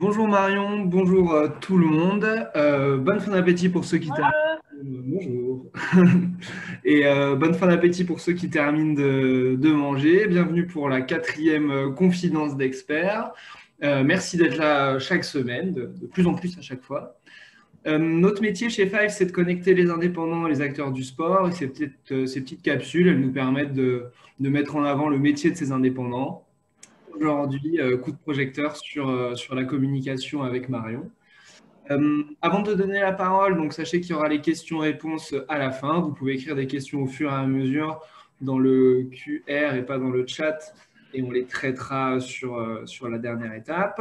Bonjour Marion, bonjour tout le monde. Bonne fin d'appétit pour ceux qui terminent. Bonjour. Bonjour. Et bonne fin d'appétit pour ceux qui terminent de manger. Bienvenue pour la quatrième confidence d'experts. Merci d'être là chaque semaine, de plus en plus à chaque fois. Notre métier chez Five, c'est de connecter les indépendants et les acteurs du sport. Et ces petites capsules, elles nous permettent de mettre en avant le métier de ces indépendants. Aujourd'hui, coup de projecteur sur la communication avec Marion. Avant de donner la parole, donc sachez qu'il y aura les questions-réponses à la fin. Vous pouvez écrire des questions au fur et à mesure dans le QR et pas dans le chat, et on les traitera sur la dernière étape.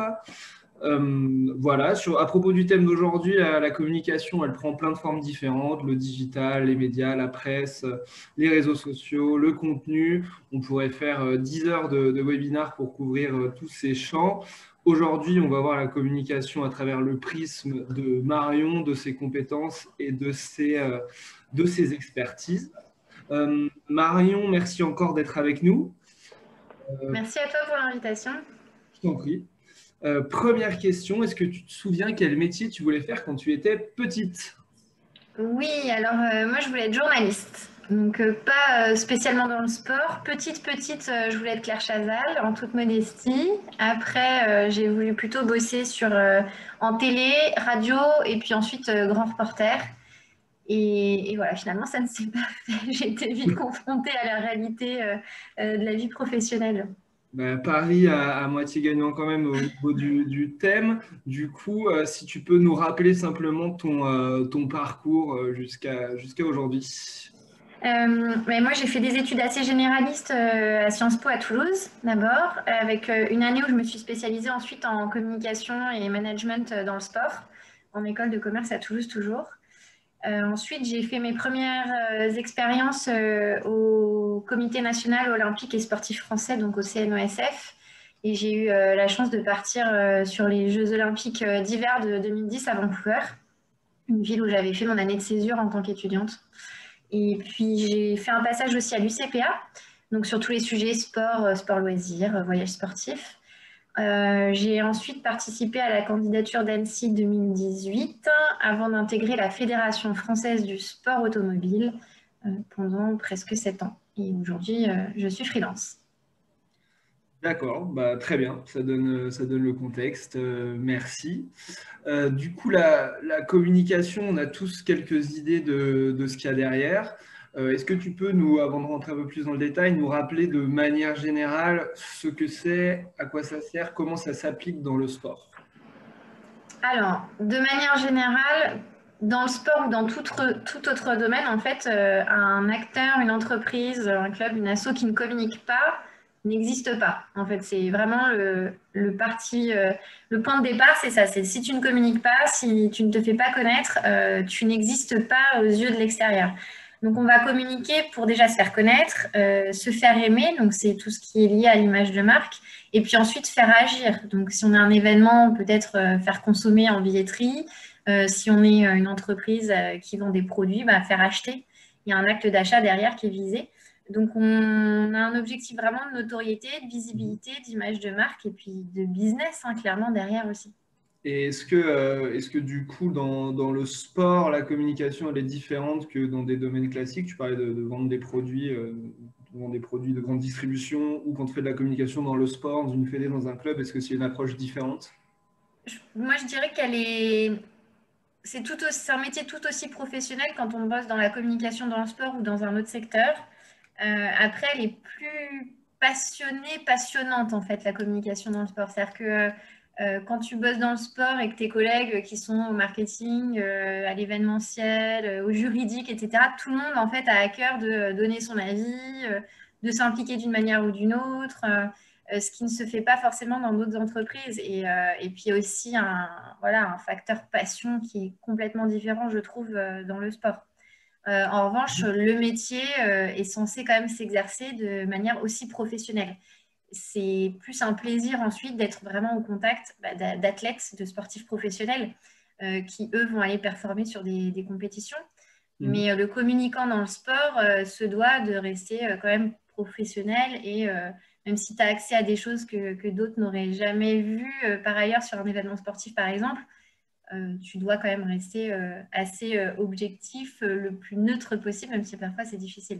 Voilà, à propos du thème d'aujourd'hui, la communication, elle prend plein de formes différentes, le digital, les médias, la presse, les réseaux sociaux, le contenu. On pourrait faire 10 heures de webinaire pour couvrir tous ces champs. Aujourd'hui, on va voir la communication à travers le prisme de Marion, de ses compétences et de ses expertises. Marion, merci encore d'être avec nous. Merci à toi pour l'invitation. Je t'en prie. Première question, est-ce que tu te souviens quel métier tu voulais faire quand tu étais petite? Oui, alors moi je voulais être journaliste. Donc pas spécialement dans le sport. Petite, je voulais être Claire Chazal en toute modestie. Après, j'ai voulu plutôt bosser en télé, radio et puis ensuite grand reporter. Et voilà, finalement ça ne s'est pas fait. J'ai été vite confrontée à la réalité de la vie professionnelle. Bah, Paris à moitié gagnant quand même au niveau du thème. Du coup, si tu peux nous rappeler simplement ton parcours jusqu'à aujourd'hui. Mais moi, j'ai fait des études assez généralistes à Sciences Po à Toulouse, d'abord, avec une année où je me suis spécialisée ensuite en communication et management dans le sport, en école de commerce à Toulouse toujours. Ensuite, j'ai fait mes premières expériences au Comité national olympique et sportif français, donc au CNOSF. Et j'ai eu la chance de partir sur les Jeux olympiques d'hiver de 2010 à Vancouver, une ville où j'avais fait mon année de césure en tant qu'étudiante. Et puis, j'ai fait un passage aussi à l'UCPA, donc sur tous les sujets sport, sport loisirs, voyage sportif. J'ai ensuite participé à la candidature d'Annecy 2018 avant d'intégrer la Fédération française du sport automobile pendant presque 7 ans. Et aujourd'hui, je suis freelance. D'accord, bah, très bien, ça donne le contexte, merci. Du coup, la communication, on a tous quelques idées de ce qu'il y a derrière. Est-ce que tu peux nous, avant de rentrer un peu plus dans le détail, nous rappeler de manière générale ce que c'est, à quoi ça sert, comment ça s'applique dans le sport? Alors, de manière générale, dans le sport ou dans tout autre domaine, en fait, un acteur, une entreprise, un club, une asso qui ne communique pas n'existe pas. En fait, c'est vraiment le point de départ, c'est ça. C'est si tu ne communiques pas, si tu ne te fais pas connaître, tu n'existes pas aux yeux de l'extérieur. Donc, on va communiquer pour déjà se faire connaître, se faire aimer. Donc, c'est tout ce qui est lié à l'image de marque. Et puis ensuite, faire agir. Donc, si on a un événement, peut-être faire consommer en billetterie. Si on est une entreprise qui vend des produits, bah, faire acheter. Il y a un acte d'achat derrière qui est visé. Donc, on a un objectif vraiment de notoriété, de visibilité, d'image de marque et puis de business, hein, clairement, derrière aussi. Et est-ce que du coup, dans le sport, la communication, elle est différente que dans des domaines classiques? Tu parlais de vendre de vendre des produits de grande distribution, ou quand tu fais de la communication dans le sport, dans une fédé, dans un club, est-ce que c'est une approche différente? Moi, je dirais qu'elle est... c'est un métier tout aussi professionnel quand on bosse dans la communication dans le sport ou dans un autre secteur. Après, elle est plus passionnante en fait, la communication dans le sport. C'est-à-dire que quand tu bosses dans le sport et que tes collègues qui sont au marketing, à l'événementiel, au juridique, etc., tout le monde en fait a à cœur de donner son avis, de s'impliquer d'une manière ou d'une autre, ce qui ne se fait pas forcément dans d'autres entreprises. Et puis aussi voilà, un facteur passion qui est complètement différent, je trouve, dans le sport. En revanche, le métier est censé quand même s'exercer de manière aussi professionnelle. C'est plus un plaisir ensuite d'être vraiment au contact d'athlètes, de sportifs professionnels qui, eux, vont aller performer sur des compétitions. Mhm. Mais le communicant dans le sport se doit de rester quand même professionnel et même si tu as accès à des choses que d'autres n'auraient jamais vues par ailleurs sur un événement sportif, par exemple. Tu dois quand même rester assez objectif, le plus neutre possible, même si parfois c'est difficile.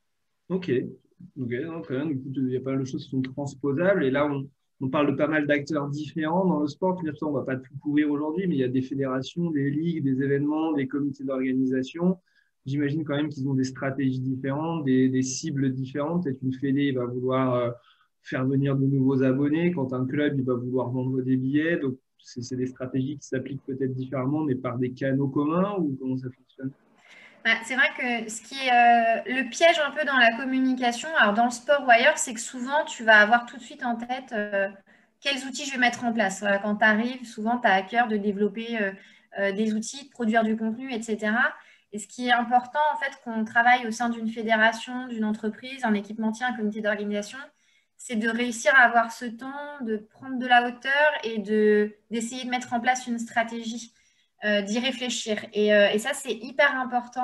Ok, ok, non, très bien. Du coup, il y a pas mal de choses qui sont transposables. Et là, on parle de pas mal d'acteurs différents dans le sport. Bien sûr, on ne va pas tout couvrir aujourd'hui, mais il y a des fédérations, des ligues, des événements, des comités d'organisation. J'imagine quand même qu'ils ont des stratégies différentes, des cibles différentes. Peut-être une fédé il va vouloir faire venir de nouveaux abonnés. Quand un club, il va vouloir vendre des billets. Donc, c'est des stratégies qui s'appliquent peut-être différemment, mais par des canaux communs ou comment ça fonctionne? C'est vrai que ce qui est le piège un peu dans la communication, alors dans le sport ou ailleurs, c'est que souvent tu vas avoir tout de suite en tête quels outils je vais mettre en place. Voilà, quand tu arrives, souvent tu as à cœur de développer des outils, de produire du contenu, etc. Et ce qui est important, en fait, qu'on travaille au sein d'une fédération, d'une entreprise, un équipementier, un comité d'organisation, c'est de réussir à avoir ce temps, de prendre de la hauteur et d'essayer de mettre en place une stratégie d'y réfléchir. Et ça, c'est hyper important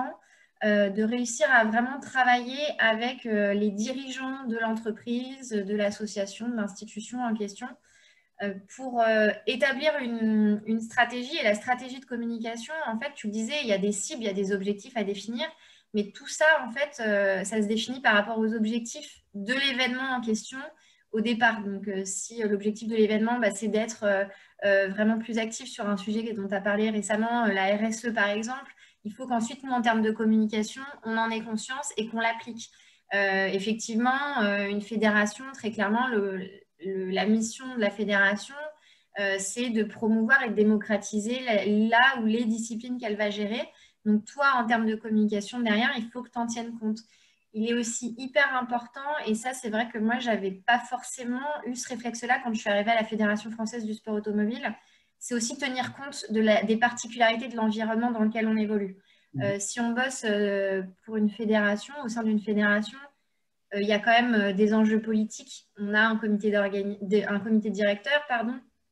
de réussir à vraiment travailler avec les dirigeants de l'entreprise, de l'association, de l'institution en question, pour établir une stratégie. Et la stratégie de communication, en fait, tu le disais, il y a des cibles, il y a des objectifs à définir, mais tout ça, en fait, ça se définit par rapport aux objectifs de l'événement en question au départ. Donc, si l'objectif de l'événement, bah, c'est d'être vraiment plus actif sur un sujet dont tu as parlé récemment, la RSE par exemple, il faut qu'ensuite, nous, en termes de communication, on en ait conscience et qu'on l'applique. Effectivement, une fédération, très clairement, la mission de la fédération, c'est de promouvoir et de démocratiser là où les disciplines qu'elle va gérer. Donc, toi, en termes de communication derrière, il faut que tu en tiennes compte. Il est aussi hyper important, et ça, c'est vrai que moi, je n'avais pas forcément eu ce réflexe-là quand je suis arrivée à la Fédération française du sport automobile. C'est aussi tenir compte des particularités de l'environnement dans lequel on évolue. Si on bosse pour une fédération, au sein d'une fédération, il y a quand même des enjeux politiques. On a un comité directeur, pardon,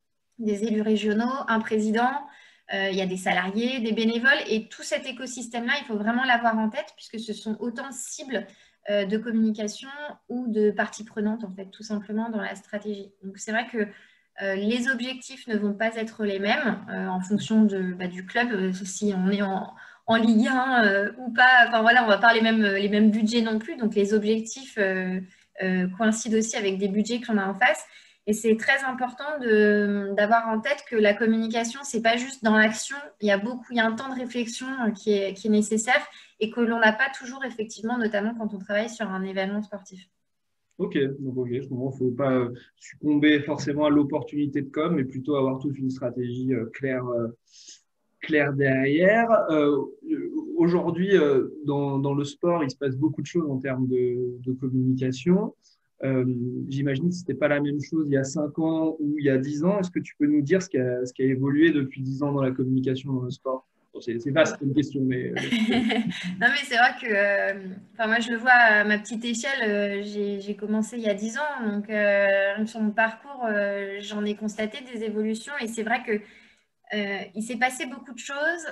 des élus régionaux, un président, il y a des salariés, des bénévoles, et tout cet écosystème-là, il faut vraiment l'avoir en tête, puisque ce sont autant de cibles de communication ou de parties prenantes, en fait, tout simplement dans la stratégie. Donc, c'est vrai que les objectifs ne vont pas être les mêmes en fonction du club, si on est en Ligue 1 ou pas. Enfin, voilà, on va pas les mêmes budgets non plus, donc les objectifs coïncident aussi avec des budgets qu'on a en face. Et c'est très important d'avoir en tête que la communication, c'est pas juste dans l'action. Il y a un temps de réflexion qui est nécessaire et que l'on n'a pas toujours, effectivement, notamment quand on travaille sur un événement sportif. Ok, donc ok, je comprends. Faut pas succomber forcément à l'opportunité de com, mais plutôt avoir toute une stratégie claire derrière. Aujourd'hui, dans le sport, il se passe beaucoup de choses en termes de communication. J'imagine que ce n'était pas la même chose il y a 5 ans ou il y a 10 ans. Est-ce que tu peux nous dire ce qui a évolué depuis 10 ans dans la communication dans le sport? Bon, c'est vaste comme question, mais Non, mais c'est vrai que enfin, moi, je le vois à ma petite échelle. J'ai commencé il y a 10 ans. Donc, sur mon parcours, j'en ai constaté des évolutions. Et c'est vrai que il s'est passé beaucoup de choses.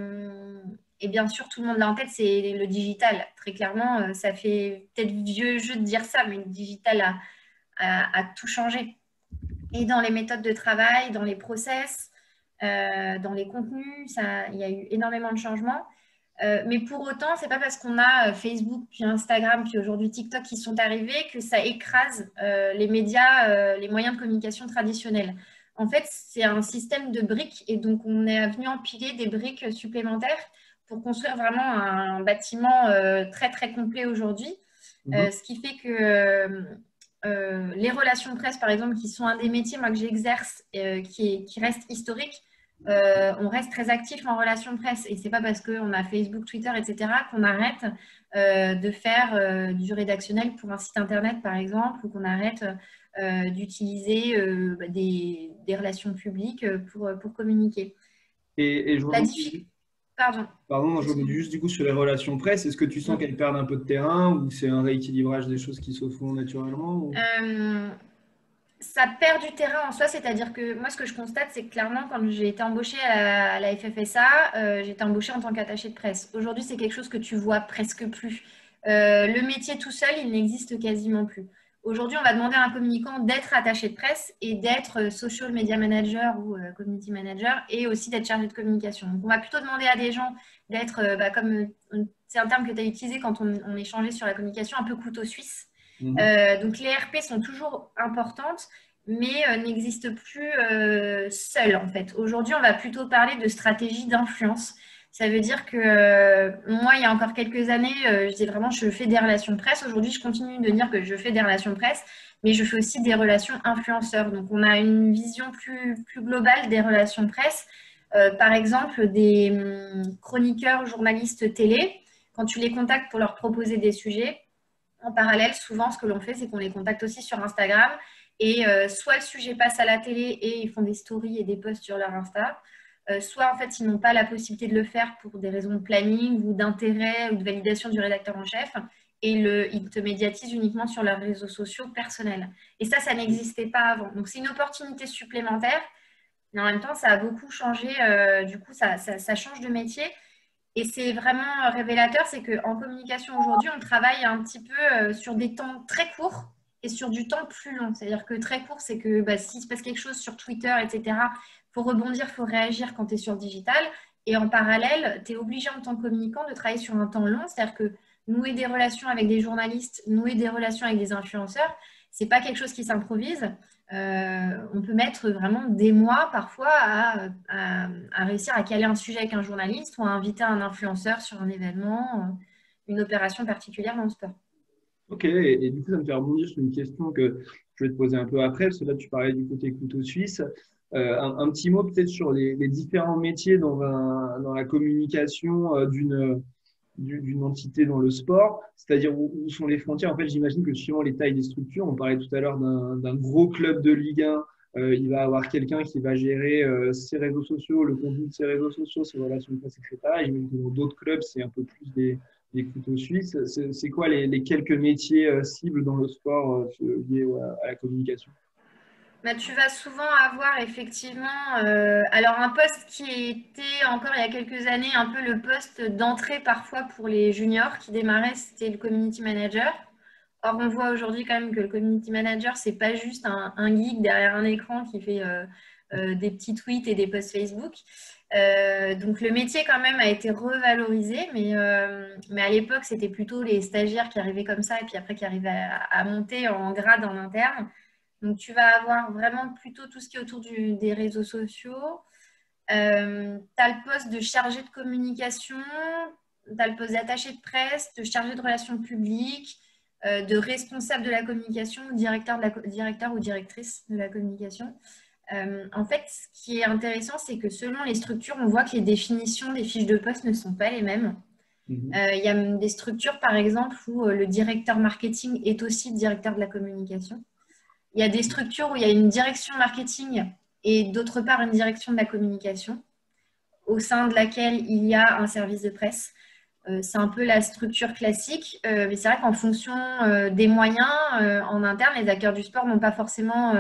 Et bien sûr, tout le monde l'a en tête, c'est le digital. Très clairement, ça fait peut-être vieux jeu de dire ça, mais le digital a tout changé. Et dans les méthodes de travail, dans les process, dans les contenus, il y a eu énormément de changements. Mais pour autant, c'est pas parce qu'on a Facebook, puis Instagram, puis aujourd'hui TikTok qui sont arrivés que ça écrase les médias, les moyens de communication traditionnels. En fait, c'est un système de briques et donc on est venu empiler des briques supplémentaires pour construire vraiment un bâtiment très très complet aujourd'hui. Ce qui fait que les relations presse, par exemple, qui sont un des métiers moi, que j'exerce, qui reste historique, on reste très actif en relation presse. Et c'est pas parce qu'on a Facebook, Twitter, etc., qu'on arrête de faire du rédactionnel pour un site internet, par exemple, ou qu'on arrête d'utiliser des relations publiques pour communiquer. et je La rebondis, difficulté. Pardon. pardon, je rebondis juste du coup sur les relations presse. Est-ce que tu sens qu'elles perdent un peu de terrain ou c'est un rééquilibrage des choses qui se font naturellement Ça perd du terrain en soi, c'est-à-dire que moi, ce que je constate, c'est que clairement, quand j'ai été embauchée à la FFSA, j'ai été embauchée en tant qu'attachée de presse. Aujourd'hui, c'est quelque chose que tu vois presque plus. Le métier tout seul, il n'existe quasiment plus. Aujourd'hui, on va demander à un communicant d'être attaché de presse et d'être social media manager ou community manager et aussi d'être chargé de communication. Donc, on va plutôt demander à des gens d'être, comme c'est un terme que tu as utilisé quand on échangeait sur la communication, un peu couteau suisse. Donc, les RP sont toujours importantes, mais n'existent plus seules, en fait. Aujourd'hui, on va plutôt parler de stratégie d'influence. Ça veut dire que moi, il y a encore quelques années, je disais vraiment, je fais des relations presse. Aujourd'hui, je continue de dire que je fais des relations presse, mais je fais aussi des relations influenceurs. Donc, on a une vision plus globale des relations presse. Par exemple, des chroniqueurs, journalistes télé, quand tu les contactes pour leur proposer des sujets, en parallèle, souvent, ce que l'on fait, c'est qu'on les contacte aussi sur Instagram. Et soit le sujet passe à la télé et ils font des stories et des posts sur leur Insta, soit en fait ils n'ont pas la possibilité de le faire pour des raisons de planning ou d'intérêt ou de validation du rédacteur en chef et ils te médiatisent uniquement sur leurs réseaux sociaux personnels. Et ça n'existait pas avant. Donc c'est une opportunité supplémentaire, mais en même temps ça a beaucoup changé. Du coup ça change de métier. Et c'est vraiment révélateur, c'est qu'en communication aujourd'hui, on travaille un petit peu sur des temps très courts et sur du temps plus long. C'est-à-dire que très court, c'est que s'il se passe quelque chose sur Twitter, etc., il faut rebondir, il faut réagir quand tu es sur le digital. Et en parallèle, tu es obligé en tant que communicant de travailler sur un temps long. C'est-à-dire que nouer des relations avec des journalistes, nouer des relations avec des influenceurs, c'est pas quelque chose qui s'improvise. On peut mettre vraiment des mois parfois à réussir à caler un sujet avec un journaliste ou à inviter un influenceur sur un événement, une opération particulière dans le sport. Ok, et du coup, ça me fait rebondir sur une question que je vais te poser un peu après, parce que là, tu parlais du côté couteau suisse. Un petit mot peut-être sur les différents métiers dans la communication d'une entité dans le sport, c'est-à-dire où sont les frontières. En fait, j'imagine que suivant les tailles des structures, on parlait tout à l'heure d'un gros club de Ligue 1, il va avoir quelqu'un qui va gérer ses réseaux sociaux, le contenu de ses réseaux sociaux, ses relations de presse, etc. Et j'imagine que dans d'autres clubs, c'est un peu plus des couteaux suisses. C'est quoi les quelques métiers cibles dans le sport liés à la communication? Tu vas souvent avoir effectivement alors un poste qui était encore il y a quelques années un peu le poste d'entrée parfois pour les juniors qui démarraient, c'était le community manager. Or, on voit aujourd'hui quand même que le community manager, c'est pas juste un geek derrière un écran qui fait des petits tweets et des posts Facebook. Donc, le métier quand même a été revalorisé, mais à l'époque, c'était plutôt les stagiaires qui arrivaient comme ça et puis après qui arrivaient à monter en grade en interne. Donc, tu vas avoir vraiment plutôt tout ce qui est autour des réseaux sociaux. Tu as le poste de chargé de communication, tu as le poste d'attaché de presse, de chargé de relations publiques, de responsable de la communication, directeur ou directrice de la communication. En fait, ce qui est intéressant, c'est que selon les structures, on voit que les définitions des fiches de poste ne sont pas les mêmes. Il y a des structures, par exemple, où le directeur marketing est aussi directeur de la communication. Il y a des structures où il y a une direction marketing et d'autre part une direction de la communication, au sein de laquelle il y a un service de presse. C'est un peu la structure classique, mais c'est vrai qu'en fonction des moyens en interne, les acteurs du sport n'ont pas forcément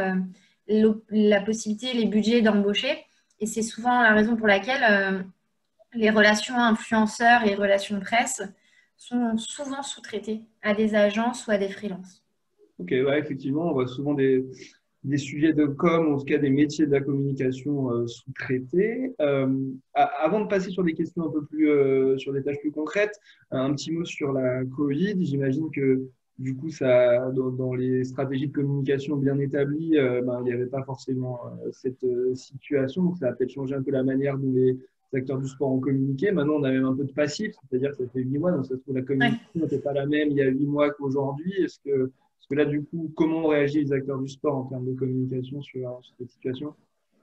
la possibilité, les budgets d'embaucher. Et c'est souvent la raison pour laquelle les relations influenceurs et relations presse sont souvent sous-traitées à des agences ou à des freelances. Ok, ouais, effectivement, on voit souvent des sujets de com, en tout cas des métiers de la communication sous-traités. Avant de passer sur des questions un peu plus, sur des tâches plus concrètes, un petit mot sur la Covid. J'imagine que du coup, dans les stratégies de communication bien établies, il n'y avait pas forcément cette situation. Donc, ça a peut-être changé un peu la manière dont les acteurs du sport ont communiqué. Maintenant, on a même un peu de passif, c'est-à-dire que ça fait 8 mois, donc ça se trouve la communication n'était pas la même il y a 8 mois qu'aujourd'hui. Parce que là, du coup, comment réagissent les acteurs du sport en termes de communication sur cette situation?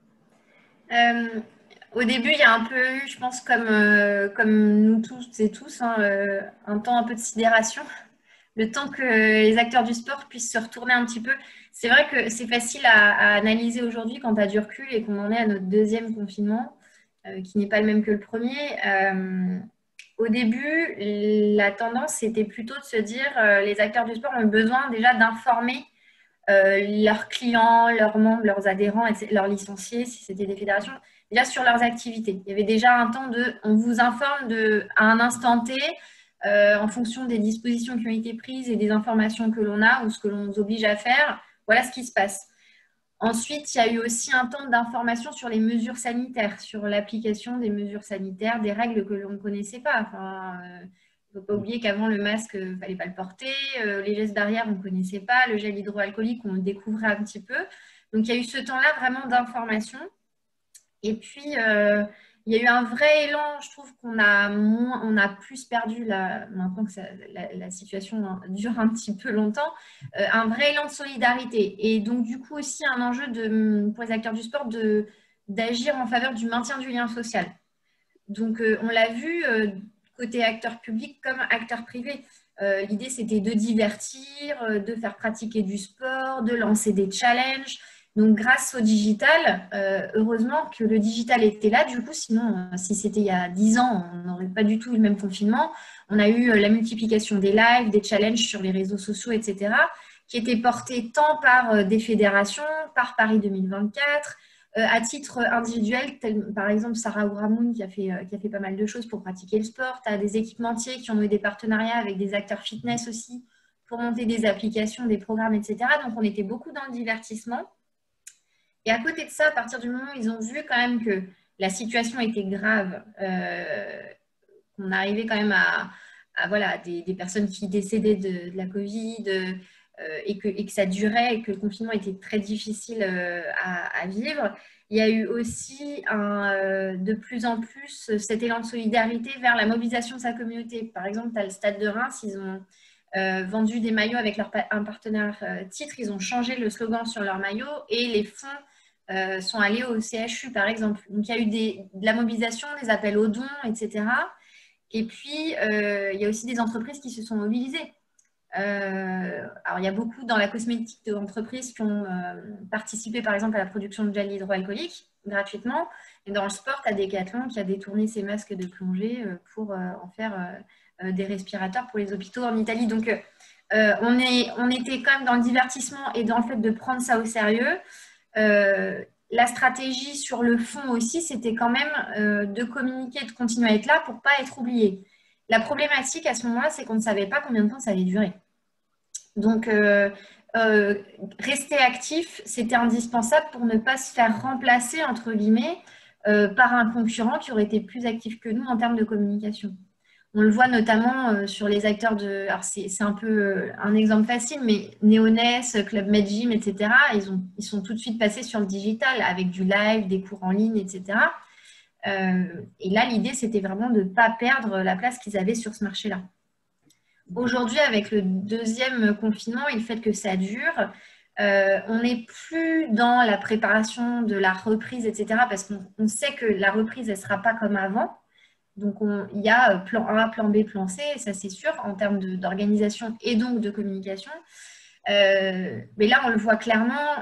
Au début, il y a un peu eu, je pense, comme nous tous et tous, hein, un temps un peu de sidération. Le temps que les acteurs du sport puissent se retourner un petit peu. C'est vrai que c'est facile à analyser aujourd'hui quand tu as du recul et qu'on en est à notre deuxième confinement, qui n'est pas le même que le premier. Au début, la tendance, c'était plutôt de se dire les acteurs du sport ont besoin déjà d'informer leurs clients, leurs membres, leurs adhérents, leurs licenciés, si c'était des fédérations, déjà sur leurs activités. Il y avait déjà un temps on vous informe à un instant T en fonction des dispositions qui ont été prises et des informations que l'on a ou ce que l'on nous oblige à faire, voilà ce qui se passe. Ensuite, il y a eu aussi un temps d'information sur les mesures sanitaires, sur l'application des mesures sanitaires, des règles que l'on ne connaissait pas. Enfin, il ne faut pas oublier qu'avant, le masque, il ne fallait pas le porter, les gestes barrières, on ne connaissait pas, le gel hydroalcoolique, on le découvrait un petit peu. Donc, il y a eu ce temps-là vraiment d'information. Et puis, il y a eu un vrai élan, je trouve qu'on a, on a plus perdu, maintenant que la situation dure un petit peu longtemps, un vrai élan de solidarité. Et donc, du coup, aussi un enjeu pour les acteurs du sport d'agir en faveur du maintien du lien social. Donc, on l'a vu côté acteur public comme acteur privé. L'idée, c'était de divertir, de faire pratiquer du sport, de lancer des challenges. Donc, grâce au digital, heureusement que le digital était là. Du coup, sinon, si c'était il y a 10 ans, on n'aurait pas du tout eu le même confinement. On a eu la multiplication des lives, des challenges sur les réseaux sociaux, etc., qui étaient portés tant par des fédérations, par Paris 2024, à titre individuel, par exemple Sarah Ouramoun qui a fait pas mal de choses pour pratiquer le sport. Tu as des équipementiers qui ont eu des partenariats avec des acteurs fitness aussi pour monter des applications, des programmes, etc. Donc, on était beaucoup dans le divertissement. Et à côté de ça, à partir du moment où ils ont vu quand même que la situation était grave, qu'on arrivait quand même à voilà, des personnes qui décédaient de la Covid et que ça durait et que le confinement était très difficile à vivre, il y a eu aussi de plus en plus cet élan de solidarité vers la mobilisation de sa communauté. Par exemple, tu as le Stade de Reims, ils ont vendu des maillots avec un partenaire titre, ils ont changé le slogan sur leur maillot et les fonds sont allés au CHU, par exemple. Donc, il y a eu de la mobilisation, des appels aux dons, etc. Et puis, il y a aussi des entreprises qui se sont mobilisées. Alors, il y a beaucoup dans la cosmétique d'entreprises qui ont participé, par exemple, à la production de gel hydroalcoolique gratuitement. Et dans le sport, tu as Decathlon qui a détourné ses masques de plongée pour en faire des respirateurs pour les hôpitaux en Italie. Donc, on était quand même dans le divertissement et dans le fait de prendre ça au sérieux. La stratégie sur le fond aussi, c'était quand même de communiquer, de continuer à être là pour ne pas être oublié. La problématique à ce moment-là, c'est qu'on ne savait pas combien de temps ça allait durer. Donc, rester actif, c'était indispensable pour ne pas se faire remplacer, entre guillemets, par un concurrent qui aurait été plus actif que nous en termes de communication. On le voit notamment sur les acteurs de... Alors, c'est un peu un exemple facile, mais Néoness, Club Med Gym, etc., ils sont tout de suite passés sur le digital avec du live, des cours en ligne, etc. Et là, l'idée, c'était vraiment de ne pas perdre la place qu'ils avaient sur ce marché-là. Aujourd'hui, avec le deuxième confinement et le fait que ça dure, on n'est plus dans la préparation de la reprise, etc., parce qu'on sait que la reprise, elle ne sera pas comme avant. Donc, il y a plan A, plan B, plan C, ça c'est sûr, en termes d'organisation et donc de communication. Mais là, on le voit clairement,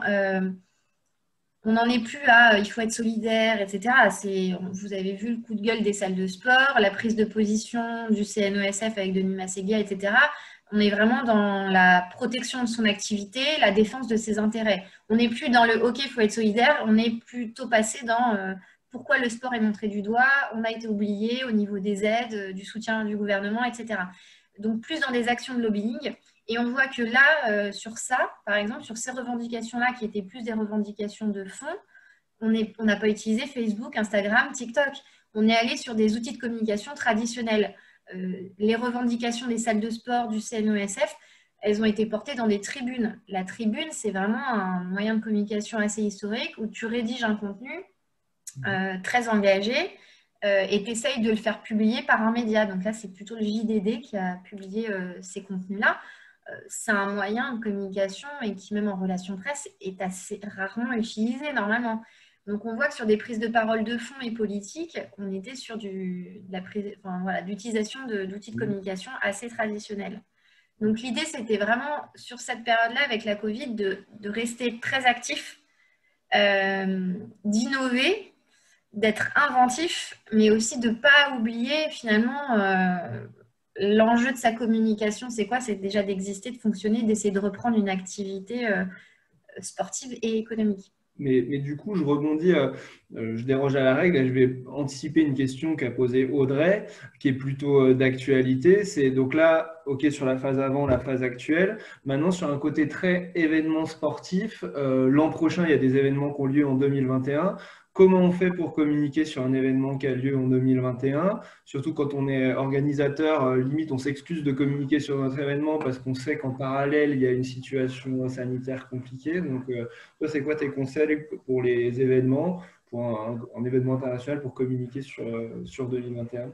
on n'en est plus à il faut être solidaire, etc. Vous avez vu le coup de gueule des salles de sport, la prise de position du CNESF avec Denis Masséguiat, etc. On est vraiment dans la protection de son activité, la défense de ses intérêts. On n'est plus dans le OK, il faut être solidaire, on est plutôt passé dans pourquoi le sport est montré du doigt, on a été oublié au niveau des aides, du soutien du gouvernement, etc. Donc, plus dans des actions de lobbying. Et on voit que là, sur ça, par exemple, sur ces revendications-là, qui étaient plus des revendications de fond, on n'a pas utilisé Facebook, Instagram, TikTok. On est allé sur des outils de communication traditionnels. Les revendications des salles de sport, du CNESF, elles ont été portées dans des tribunes. La tribune, c'est vraiment un moyen de communication assez historique où tu rédiges un contenu très engagé et tu essayes de le faire publier par un média. Donc là, c'est plutôt le JDD qui a publié ces contenus-là. C'est un moyen de communication et qui, même en relation presse, est assez rarement utilisé normalement. Donc, on voit que sur des prises de parole de fond et politiques, on était sur l'utilisation d'outils de communication assez traditionnels. Donc, l'idée, c'était vraiment, sur cette période-là, avec la Covid, de rester très actif, d'innover, d'être inventif, mais aussi de ne pas oublier, finalement, l'enjeu de sa communication, c'est quoi? C'est déjà d'exister, de fonctionner, d'essayer de reprendre une activité sportive et économique. Mais du coup, je rebondis, je déroge à la règle, et je vais anticiper une question qu'a posée Audrey, qui est plutôt d'actualité. C'est donc là, OK, sur la phase avant, la phase actuelle. Maintenant, sur un côté très événement sportif, l'an prochain, il y a des événements qui ont lieu en 2021. Comment on fait pour communiquer sur un événement qui a lieu en 2021? Surtout quand on est organisateur, limite, on s'excuse de communiquer sur notre événement parce qu'on sait qu'en parallèle, il y a une situation sanitaire compliquée. Donc, toi, c'est quoi tes conseils pour les événements, pour un événement international, pour communiquer sur 2021?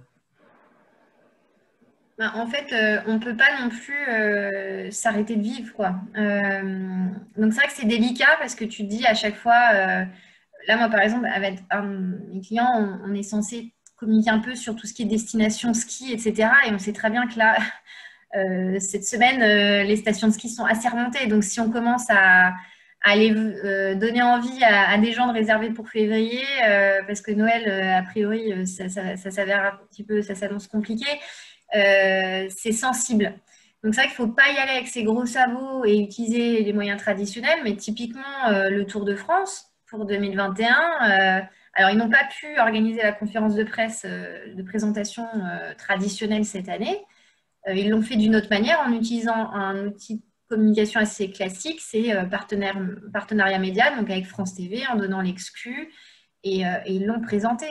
Ben, en fait, on ne peut pas non plus s'arrêter de vivre, quoi. Donc c'est vrai que c'est délicat parce que tu te dis à chaque fois, là moi par exemple, avec mes clients, on est censé communiquer un peu sur tout ce qui est destination ski, etc. Et on sait très bien que là, cette semaine, les stations de ski sont assez remontées. Donc si on commence à aller donner envie à des gens de réserver pour février, parce que Noël, a priori, ça s'avère un petit peu, ça s'annonce compliqué, c'est sensible. Donc c'est vrai qu'il ne faut pas y aller avec ses gros sabots et utiliser les moyens traditionnels, mais typiquement le Tour de France pour 2021. Alors ils n'ont pas pu organiser la conférence de presse de présentation traditionnelle cette année. Ils l'ont fait d'une autre manière en utilisant un outil de communication assez classique, c'est partenariat média, donc avec France TV, en donnant l'exclu, et ils l'ont présenté.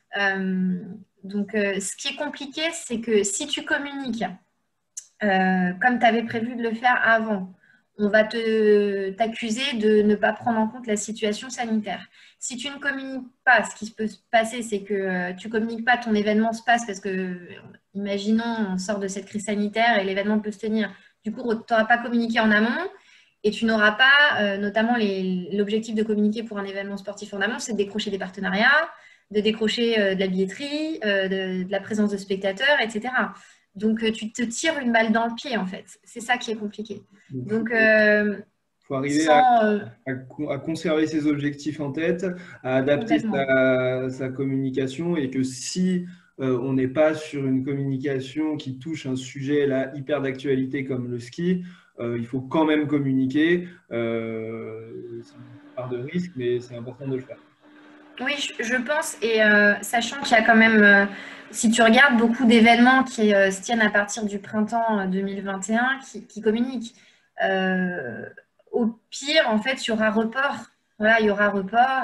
Ce qui est compliqué, c'est que si tu communiques comme tu avais prévu de le faire avant, on va t'accuser de ne pas prendre en compte la situation sanitaire. Si tu ne communiques pas, ce qui peut se passer, c'est que tu ne communiques pas, ton événement se passe parce que, imaginons, on sort de cette crise sanitaire et l'événement peut se tenir. Du coup, tu n'auras pas communiqué en amont et tu n'auras pas, notamment l'objectif de communiquer pour un événement sportif en amont, c'est de décrocher des partenariats, de décrocher de la billetterie, de la présence de spectateurs, etc. Donc, tu te tires une balle dans le pied, en fait. C'est ça qui est compliqué. Donc, Faut arriver sans... à conserver ses objectifs en tête, à adapter complètement. sa communication et que si on n'est pas sur une communication qui touche un sujet là hyper d'actualité comme le ski, il faut quand même communiquer. C'est une part de risque, mais c'est important de le faire. Oui, je pense, et sachant qu'il y a quand même, si tu regardes beaucoup d'événements qui se tiennent à partir du printemps 2021, qui communiquent, euh, au pire, en fait, il y aura report. Voilà, il y aura report,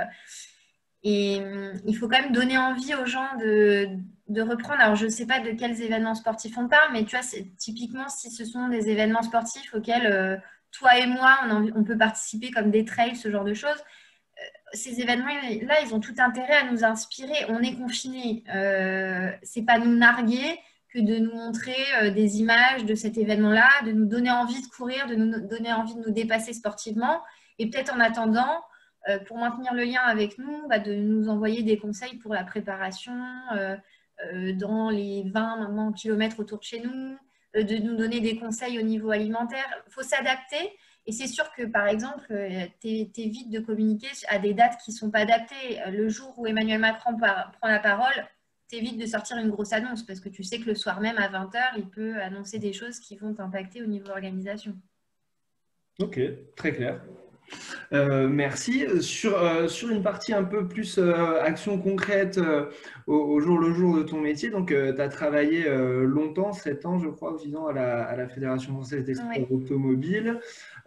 et il faut quand même donner envie aux gens de reprendre. Alors, je ne sais pas de quels événements sportifs on parle, mais tu vois, c'est typiquement si ce sont des événements sportifs auxquels toi et moi, on peut participer comme des trails, ce genre de choses. Ces événements-là, ils ont tout intérêt à nous inspirer. On est confinés. C'est pas nous narguer que de nous montrer des images de cet événement-là, de nous donner envie de courir, de nous donner envie de nous dépasser sportivement. Et peut-être en attendant, pour maintenir le lien avec nous, bah, de nous envoyer des conseils pour la préparation dans les 20 maintenant, kilomètres autour de chez nous, de nous donner des conseils au niveau alimentaire. Il faut s'adapter. Et c'est sûr que, par exemple, t'évites de communiquer à des dates qui ne sont pas adaptées. Le jour où Emmanuel Macron prend la parole, t'évites de sortir une grosse annonce parce que tu sais que le soir même, à 20 h, il peut annoncer des choses qui vont t'impacter au niveau organisation. Ok, très clair. Merci. Sur une partie un peu plus action concrète au jour le jour de ton métier, donc tu as travaillé longtemps, 7 ans je crois, 10 ans à la Fédération française des Oui. sports automobiles.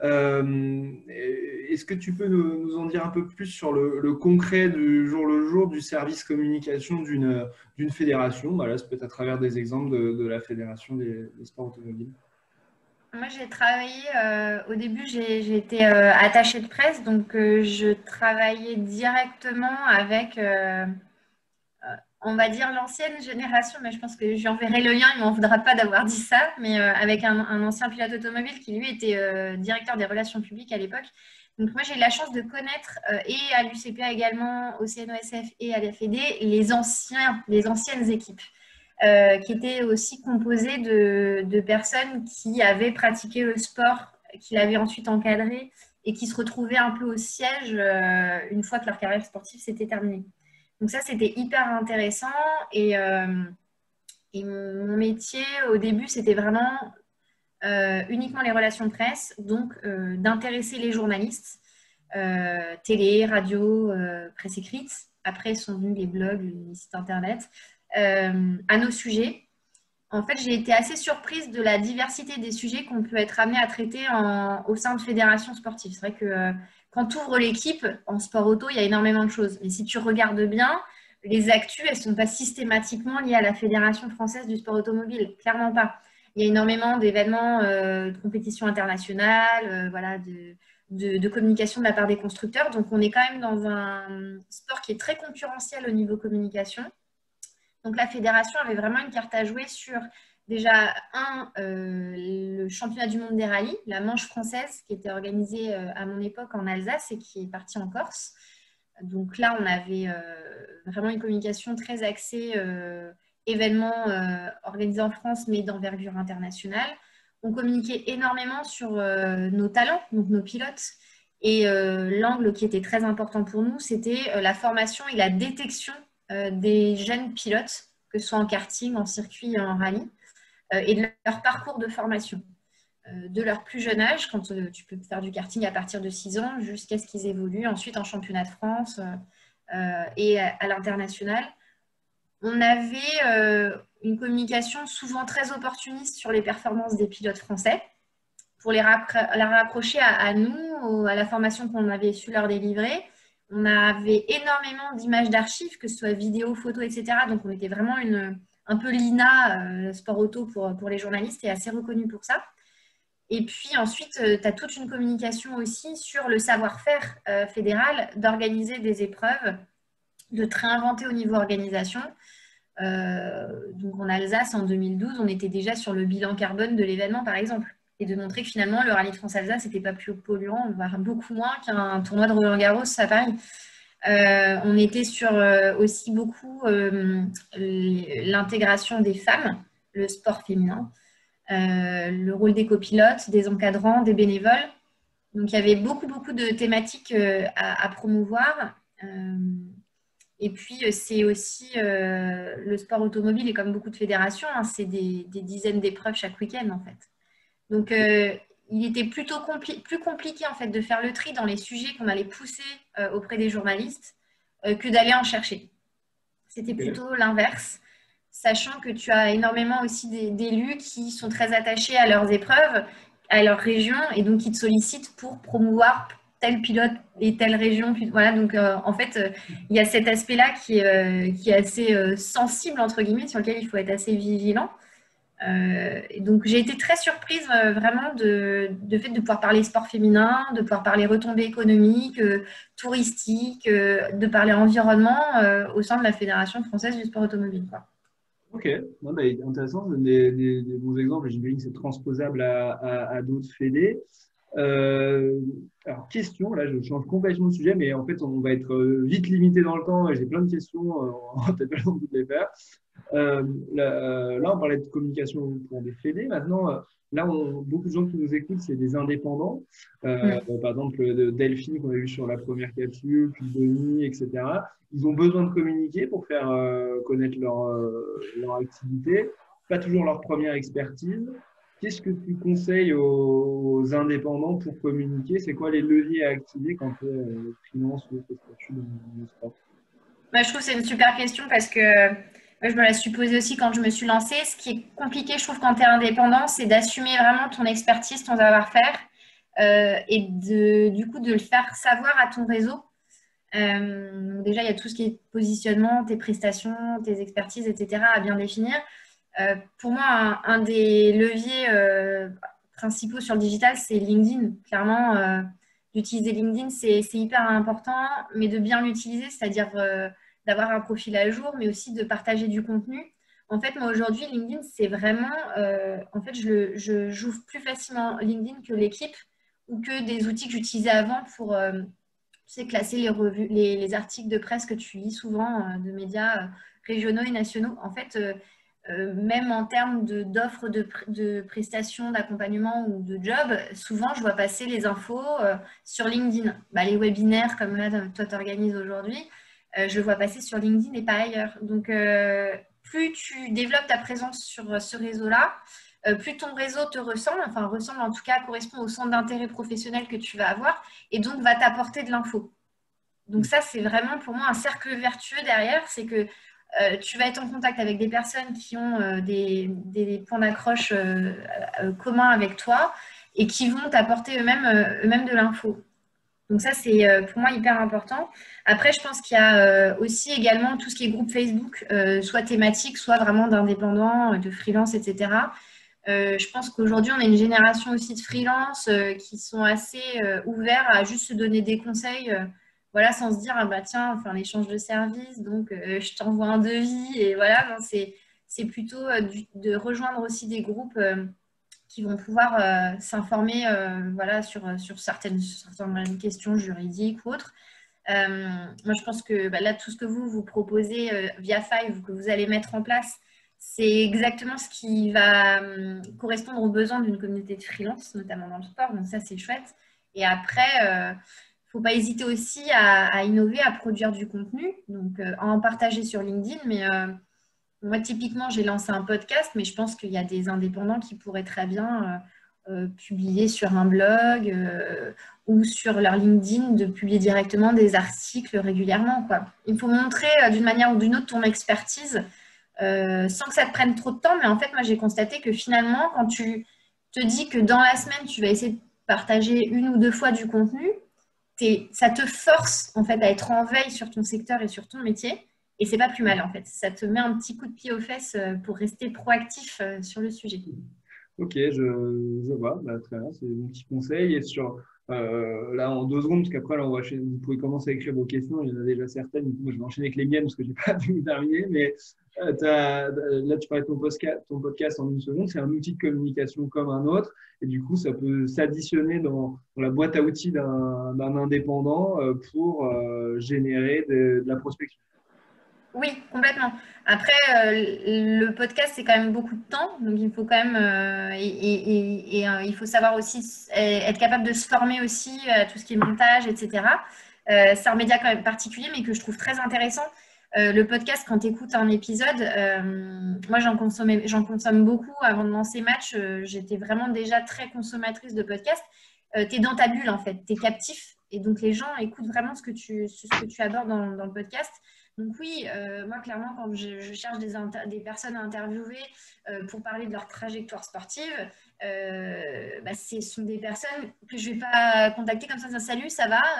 Est-ce que tu peux nous en dire un peu plus sur le concret du jour le jour du service communication d'une fédération? Bah là, c'est peut-être à travers des exemples de la Fédération des sports automobiles. Moi, j'ai travaillé, au début, j'ai été attachée de presse, donc je travaillais directement avec on va dire l'ancienne génération, mais je pense que j'enverrai le lien, il ne m'en voudra pas d'avoir dit ça, mais avec un ancien pilote automobile qui, lui, était directeur des relations publiques à l'époque. Donc, moi, j'ai eu la chance de connaître, et à l'UCPA également, au CNOSF et à l'FED, les anciennes équipes, qui étaient aussi composées de personnes qui avaient pratiqué le sport, qui l'avaient ensuite encadré et qui se retrouvaient un peu au siège une fois que leur carrière sportive s'était terminée. Donc ça, c'était hyper intéressant. Et mon métier, au début, c'était vraiment uniquement les relations de presse, donc d'intéresser les journalistes. télé, radio, presse écrite. Après sont venus les blogs, les sites internet, à nos sujets. En fait, j'ai été assez surprise de la diversité des sujets qu'on peut être amené à traiter au sein de fédérations sportives. C'est vrai que quand tu ouvres l'équipe en sport auto, il y a énormément de choses. Mais si tu regardes bien, les actus, elles ne sont pas systématiquement liées à la Fédération française du sport automobile. Clairement pas. Il y a énormément d'événements de compétitions internationales, voilà, de communication de la part des constructeurs. Donc, on est quand même dans un sport qui est très concurrentiel au niveau communication. Donc, la fédération avait vraiment une carte à jouer sur, déjà, le championnat du monde des rallyes, la Manche française, qui était organisée à mon époque en Alsace et qui est partie en Corse. Donc là, on avait vraiment une communication très axée événements organisés en France, mais d'envergure internationale. On communiquait énormément sur nos talents, donc nos pilotes. Et l'angle qui était très important pour nous, c'était la formation et la détection des jeunes pilotes, que ce soit en karting, en circuit, en rallye, et de leur parcours de formation. De leur plus jeune âge, quand tu peux faire du karting à partir de 6 ans, jusqu'à ce qu'ils évoluent ensuite en championnat de France et à l'international. On avait une communication souvent très opportuniste sur les performances des pilotes français pour la raccrocher à nous, à la formation qu'on avait su leur délivrer. On avait énormément d'images d'archives, que ce soit vidéo, photos, etc. Donc, on était vraiment un peu l'INA, sport auto pour les journalistes, et assez reconnu pour ça. Et puis ensuite, tu as toute une communication aussi sur le savoir-faire fédéral d'organiser des épreuves, de te réinventer au niveau organisation. Donc en Alsace, en 2012, on était déjà sur le bilan carbone de l'événement, par exemple. Et de montrer que finalement, le rallye de France-Alsace n'était pas plus polluant, voire beaucoup moins qu'un tournoi de Roland-Garros à Paris. On était sur aussi beaucoup l'intégration des femmes, le sport féminin, le rôle des copilotes, des encadrants, des bénévoles. Donc, il y avait beaucoup de thématiques à promouvoir. Et puis, c'est aussi le sport automobile, et comme beaucoup de fédérations, hein, c'est des dizaines d'épreuves chaque week-end, en fait. Donc, il était plutôt plus compliqué, en fait, de faire le tri dans les sujets qu'on allait pousser auprès des journalistes que d'aller en chercher. C'était plutôt l'inverse, sachant que tu as énormément aussi d'élus qui sont très attachés à leurs épreuves, à leur région, et donc qui te sollicitent pour promouvoir tel pilote et telle région. Voilà, donc en fait, il y a cet aspect-là qui est assez sensible, entre guillemets, sur lequel il faut être assez vigilant. Donc j'ai été très surprise vraiment de fait de pouvoir parler sport féminin, de pouvoir parler retombées économiques, touristiques, de parler environnement au sein de la Fédération française du sport automobile, quoi. Ok, non, bah, intéressant, des bons exemples. J'imagine que c'est transposable à d'autres fédés. Alors, question, là je change complètement de sujet, mais en fait on va être vite limité dans le temps et j'ai plein de questions, on va peut-être pas le temps de toutes les faire. Là, on parlait de communication pour des fédés. Maintenant, là, beaucoup de gens qui nous écoutent, c'est des indépendants. Par exemple, Delphine qu'on a vu sur la première capsule, puis Denis, etc. Ils ont besoin de communiquer pour faire connaître leur activité. Pas toujours leur première expertise. Qu'est-ce que tu conseilles aux indépendants pour communiquer? C'est quoi les leviers à activer quand tu es freelance ou statut dans le sport? Bah, je trouve que c'est une super question parce que moi, je me la suis posée aussi quand je me suis lancée. Ce qui est compliqué, je trouve, quand tu es indépendant, c'est d'assumer vraiment ton expertise, ton savoir-faire et du coup de le faire savoir à ton réseau. Donc déjà, il y a tout ce qui est positionnement, tes prestations, tes expertises, etc. à bien définir. Pour moi, un des leviers principaux sur le digital, c'est LinkedIn. Clairement, d'utiliser LinkedIn, c'est hyper important, mais de bien l'utiliser, c'est-à-dire d'avoir un profil à jour, mais aussi de partager du contenu. En fait, moi, aujourd'hui, LinkedIn, c'est vraiment… en fait, j'ouvre plus facilement LinkedIn que l'équipe ou que des outils que j'utilisais avant pour classer les revues, les articles de presse que tu lis souvent de médias régionaux et nationaux. En fait, même en termes d'offres de prestations, d'accompagnement ou de job, souvent je vois passer les infos sur LinkedIn. Bah, les webinaires comme là, toi tu organises aujourd'hui, je le vois passer sur LinkedIn et pas ailleurs. Donc, plus tu développes ta présence sur ce réseau-là, plus ton réseau te ressemble, enfin ressemble en tout cas, correspond au centre d'intérêt professionnel que tu vas avoir et donc va t'apporter de l'info. Donc ça, c'est vraiment pour moi un cercle vertueux derrière, c'est que tu vas être en contact avec des personnes qui ont des points d'accroche communs avec toi et qui vont t'apporter eux-mêmes de l'info. Donc ça, c'est pour moi hyper important. Après, je pense qu'il y a aussi également tout ce qui est groupe Facebook, soit thématique, soit vraiment d'indépendants, de freelance, etc. Je pense qu'aujourd'hui, on a une génération aussi de freelance qui sont assez ouverts à juste se donner des conseils, voilà, sans se dire, ah bah tiens, enfin, l'échange de services, donc je t'envoie un devis, et voilà, non, c'est plutôt de rejoindre aussi des groupes qui vont pouvoir s'informer voilà, sur certaines questions juridiques ou autres. Moi, je pense que là, tout ce que vous proposez via Five, que vous allez mettre en place, c'est exactement ce qui va correspondre aux besoins d'une communauté de freelance, notamment dans le sport. Donc ça, c'est chouette. Et après, il ne faut pas hésiter aussi à innover, à produire du contenu. Donc, à en partager sur LinkedIn. Mais moi, typiquement, j'ai lancé un podcast, mais je pense qu'il y a des indépendants qui pourraient très bien publier sur un blog ou sur leur LinkedIn, de publier directement des articles régulièrement, quoi. Il faut montrer d'une manière ou d'une autre ton expertise sans que ça te prenne trop de temps. Mais en fait, moi, j'ai constaté que finalement, quand tu te dis que dans la semaine, tu vas essayer de partager 1 ou 2 fois du contenu, ça te force en fait à être en veille sur ton secteur et sur ton métier. Et c'est pas plus mal en fait. Ça te met un petit coup de pied aux fesses pour rester proactif sur le sujet. Ok, je vois, bah, très bien, c'est mon petit conseil. Et là, en 2 secondes, parce qu'après, là, vous pouvez commencer à écrire vos questions, il y en a déjà certaines. Du coup, moi, je vais enchaîner avec les miennes parce que je n'ai pas pu terminer. Mais là, tu parlais de ton podcast en 1 seconde, c'est un outil de communication comme un autre. Et du coup, ça peut s'additionner dans la boîte à outils d'un indépendant pour générer de la prospection. Oui, complètement. Après, le podcast, c'est quand même beaucoup de temps. Donc, il faut quand même, il faut savoir aussi être capable de se former aussi à tout ce qui est montage, etc. C'est un média quand même particulier, mais que je trouve très intéressant. Le podcast, quand tu écoutes un épisode, moi, j'en consomme beaucoup avant de lancer Match. J'étais vraiment déjà très consommatrice de podcasts. Tu es dans ta bulle, en fait. Tu es captif. Et donc, les gens écoutent vraiment ce que tu abordes dans le podcast. Donc oui, moi clairement, quand je cherche des personnes à interviewer pour parler de leur trajectoire sportive, ce sont des personnes que je ne vais pas contacter comme ça. Salut, ça va,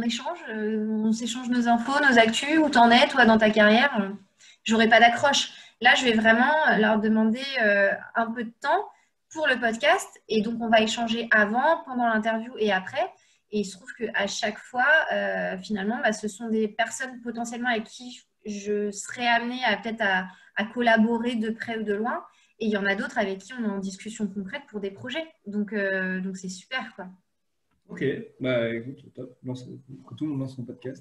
on s'échange nos infos, nos actus, où t'en es, toi, dans ta carrière. J'aurai pas d'accroche. Là, je vais vraiment leur demander un peu de temps pour le podcast. Et donc, on va échanger avant, pendant l'interview et après. Et il se trouve qu'à chaque fois, finalement, ce sont des personnes potentiellement avec qui je serais amenée peut-être à collaborer de près ou de loin. Et il y en a d'autres avec qui on est en discussion concrète pour des projets. Donc c'est super, quoi. Ok, bah écoute, top, que tout le monde lance son podcast.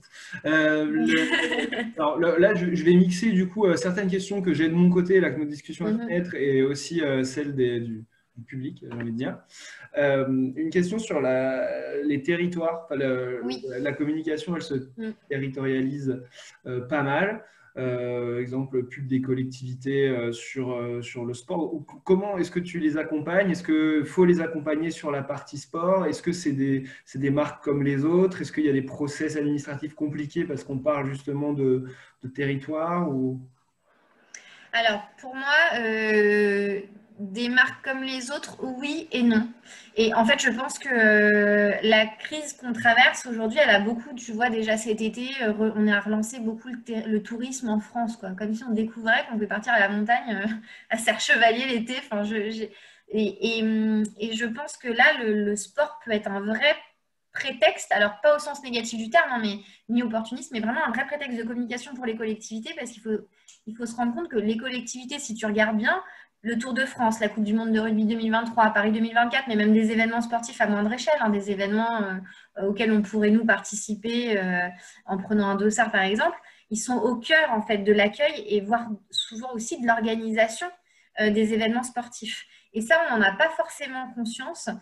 Alors là, je vais mixer du coup certaines questions que j'ai de mon côté, là, que nos discussions à fenêtre, et aussi celles du public, j'ai envie de dire. Une question sur les territoires. Enfin, Oui. la communication, elle se territorialise pas mal. Exemple, pub des collectivités sur le sport. Comment est-ce que tu les accompagnes? Est-ce qu'il faut les accompagner sur la partie sport? Est-ce que c'est des marques comme les autres? Est-ce qu'il y a des process administratifs compliqués parce qu'on parle justement de territoire ou... Alors, pour moi, des marques comme les autres, oui et non. Et en fait, je pense que la crise qu'on traverse aujourd'hui, elle a beaucoup, tu vois, déjà cet été, on a relancé beaucoup le tourisme en France, quoi. Comme si on découvrait qu'on pouvait partir à la montagne à Serre-Chevalier l'été. Enfin, et je pense que là, le sport peut être un vrai prétexte, alors pas au sens négatif du terme, hein, mais ni opportuniste, mais vraiment un vrai prétexte de communication pour les collectivités, parce qu'il faut se rendre compte que les collectivités, si tu regardes bien, le Tour de France, la Coupe du Monde de rugby 2023, Paris 2024, mais même des événements sportifs à moindre échelle, hein, des événements auxquels on pourrait nous participer en prenant un dossard par exemple, ils sont au cœur en fait de l'accueil et voire souvent aussi de l'organisation des événements sportifs. Et ça, on n'en a pas forcément conscience.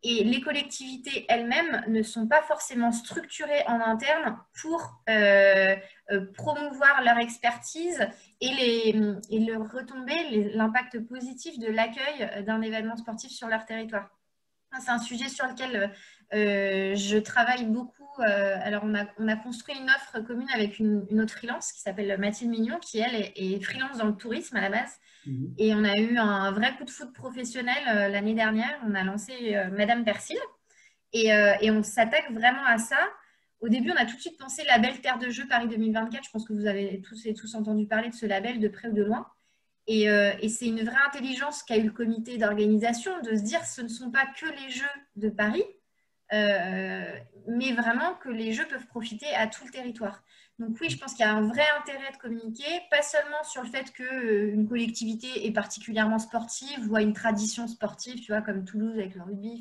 Et les collectivités elles-mêmes ne sont pas forcément structurées en interne pour promouvoir leur expertise et leur retomber l'impact positif de l'accueil d'un événement sportif sur leur territoire. C'est un sujet sur lequel je travaille beaucoup. Alors, on a construit une offre commune avec une autre freelance qui s'appelle Mathilde Mignon, qui, elle, est freelance dans le tourisme à la base. Et on a eu un vrai coup de foot professionnel l'année dernière. On a lancé Madame Persil et on s'attaque vraiment à ça. Au début, on a tout de suite pensé label Terre de Jeux Paris 2024. Je pense que vous avez tous entendu parler de ce label de près ou de loin. Et c'est une vraie intelligence qu'a eu le comité d'organisation de se dire ce ne sont pas que les Jeux de Paris, mais vraiment que les Jeux peuvent profiter à tout le territoire. Donc oui, je pense qu'il y a un vrai intérêt de communiquer, pas seulement sur le fait qu'une collectivité est particulièrement sportive ou a une tradition sportive, tu vois, comme Toulouse avec le rugby,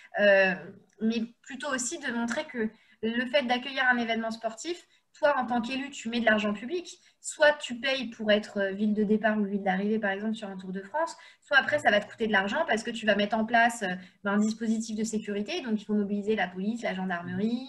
mais plutôt aussi de montrer que le fait d'accueillir un événement sportif, toi, en tant qu'élu, tu mets de l'argent public. Soit tu payes pour être ville de départ ou ville d'arrivée, par exemple, sur un Tour de France. Soit après, ça va te coûter de l'argent parce que tu vas mettre en place un dispositif de sécurité. Donc, il faut mobiliser la police, la gendarmerie.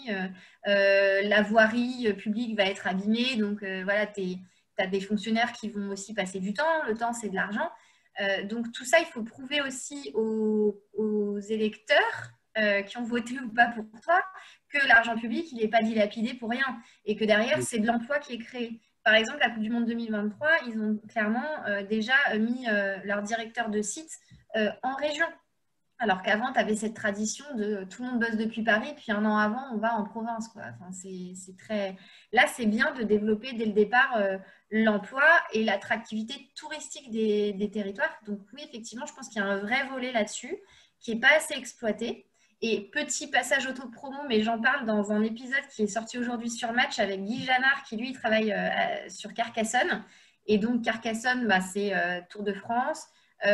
La voirie publique va être abîmée. Donc, voilà, tu as des fonctionnaires qui vont aussi passer du temps. Le temps, c'est de l'argent. Donc, tout ça, il faut prouver aussi aux électeurs qui ont voté ou pas pour toi, que l'argent public, il n'est pas dilapidé pour rien et que derrière, c'est de l'emploi qui est créé. Par exemple, la Coupe du Monde 2023, ils ont clairement déjà mis leur directeur de site en région. Alors qu'avant, tu avais cette tradition de tout le monde bosse depuis Paris, puis un an avant, on va en province, quoi. Enfin, c'est très... Là, c'est bien de développer dès le départ l'emploi et l'attractivité touristique des territoires. Donc oui, effectivement, je pense qu'il y a un vrai volet là-dessus qui n'est pas assez exploité. Et petit passage auto-promo, mais j'en parle dans un épisode qui est sorti aujourd'hui sur Match avec Guy Janard, qui lui travaille sur Carcassonne. Et donc Carcassonne, c'est Tour de France.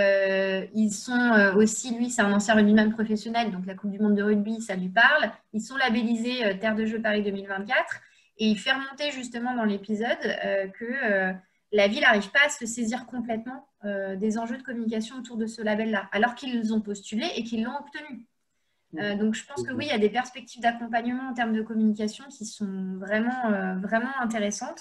Ils sont aussi, lui, c'est un ancien rugbyman professionnel, donc la Coupe du Monde de rugby, ça lui parle. Ils sont labellisés Terre de Jeux Paris 2024. Et il fait remonter justement dans l'épisode que la ville n'arrive pas à se saisir complètement des enjeux de communication autour de ce label-là, alors qu'ils ont postulé et qu'ils l'ont obtenu. Donc, je pense que oui, il y a des perspectives d'accompagnement en termes de communication qui sont vraiment intéressantes.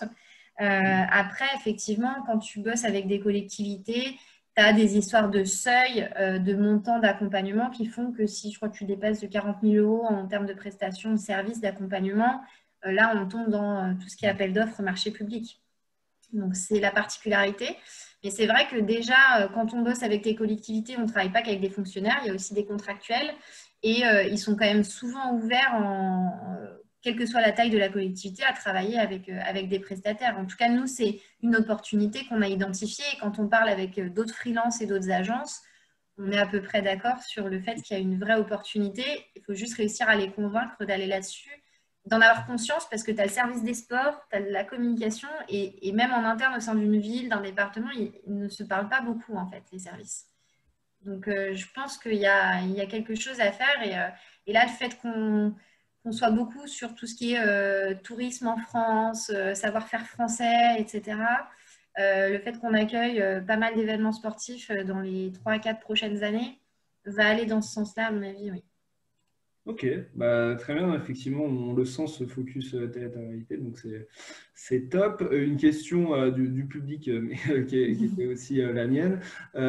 Après, effectivement, quand tu bosses avec des collectivités, tu as des histoires de seuil, de montant d'accompagnement qui font que si je crois que tu dépasses de 40 000 euros en termes de prestations de services d'accompagnement, là, on tombe dans tout ce qui est appel d'offres marché public. Donc, c'est la particularité. Mais c'est vrai que déjà, quand on bosse avec les collectivités, on ne travaille pas qu'avec des fonctionnaires, il y a aussi des contractuels. Et ils sont quand même souvent ouverts, quelle que soit la taille de la collectivité, à travailler avec des prestataires. En tout cas, nous, c'est une opportunité qu'on a identifiée. Et quand on parle avec d'autres freelances et d'autres agences, on est à peu près d'accord sur le fait qu'il y a une vraie opportunité. Il faut juste réussir à les convaincre d'aller là-dessus, d'en avoir conscience parce que tu as le service des sports, tu as la communication et même en interne au sein d'une ville, d'un département, ils ne se parlent pas beaucoup, en fait, les services. Donc, je pense qu'il y a quelque chose à faire. Et là, le fait qu'on soit beaucoup sur tout ce qui est tourisme en France, savoir-faire français, etc., le fait qu'on accueille pas mal d'événements sportifs dans les 3 à 4 prochaines années va aller dans ce sens-là, à mon avis, oui. Ok, très bien, effectivement, on le sent, ce focus télé-réalité, donc c'est top. Une question du public, mais qui était aussi la mienne.